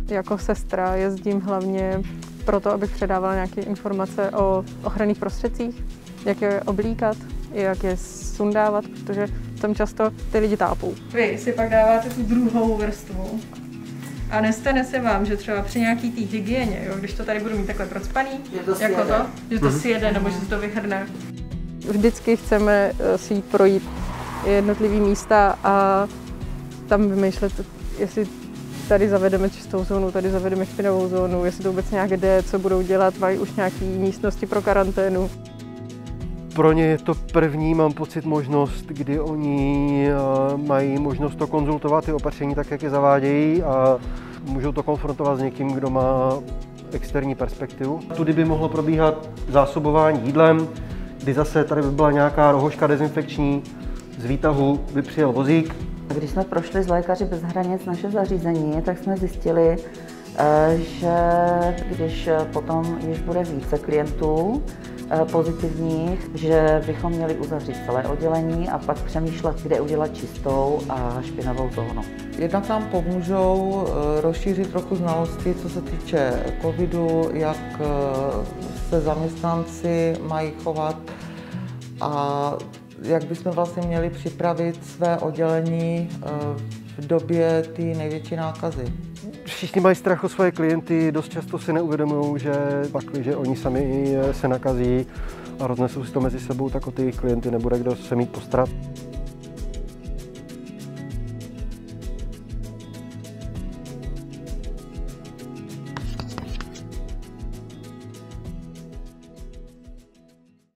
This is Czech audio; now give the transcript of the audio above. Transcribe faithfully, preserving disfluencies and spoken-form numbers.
Jako sestra jezdím hlavně proto, abych předávala nějaké informace o ochranných prostředcích, jak je oblíkat, jak je sundávat, protože tam často ty lidi tápou. Vy si pak dáváte tu druhou vrstvu a nestane se vám, že třeba při nějaký té hygieně, jo, když to tady budu mít takhle procpaný, to jako to, že to sjede nebo že se to vyhrne. Vždycky chceme si jít projít jednotlivý místa a tam vymýšlet, jestli tady zavedeme čistou zónu, tady zavedeme špinavou zónu, jestli to vůbec nějak jde, co budou dělat, mají už nějaké místnosti pro karanténu. Pro ně je to první, mám pocit, možnost, kdy oni mají možnost to konzultovat, ty opatření tak, jak je zavádějí a můžou to konfrontovat s někým, kdo má externí perspektivu. Tudy by mohlo probíhat zásobování jídlem, kdy zase tady by byla nějaká rohožka dezinfekční, z výtahu by přijel vozík. Když jsme prošli z Lékaři bez hranic naše zařízení, tak jsme zjistili, že když potom již bude více klientů pozitivních, že bychom měli uzavřít celé oddělení a pak přemýšlet, kde udělat čistou a špinavou zónu. Jednak nám pomůžou rozšířit trochu znalosti, co se týče covidu, jak se zaměstnanci mají chovat a jak bychom vlastně měli připravit své oddělení v době té největší nákazy. Všichni mají strach o svoje klienty, dost často si neuvědomují, že pakliže oni sami se nakazí a roznesou si to mezi sebou, tak o ty klienty nebude kdo se mít postarat.